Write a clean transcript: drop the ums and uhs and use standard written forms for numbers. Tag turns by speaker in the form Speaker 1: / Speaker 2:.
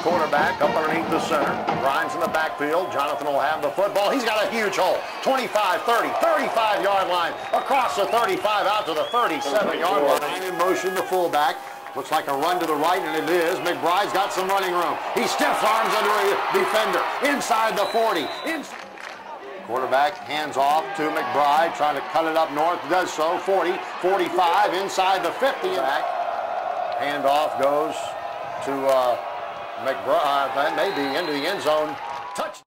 Speaker 1: quarterback up underneath the center. Grimes in the backfield. Jonathan will have the football. He's got a huge hole. 25, 30, 35-yard line. Across the 35 out to the 37-yard line. In motion, the fullback. Looks like a run to the right, and it is. McBride's got some running room. He stiff arms under a defender. Inside the 40. Quarterback hands off to McBride, trying to cut it up north. Does so. 40, 45, inside the 50. Back. Handoff goes to McBride, maybe into the end zone. Touch.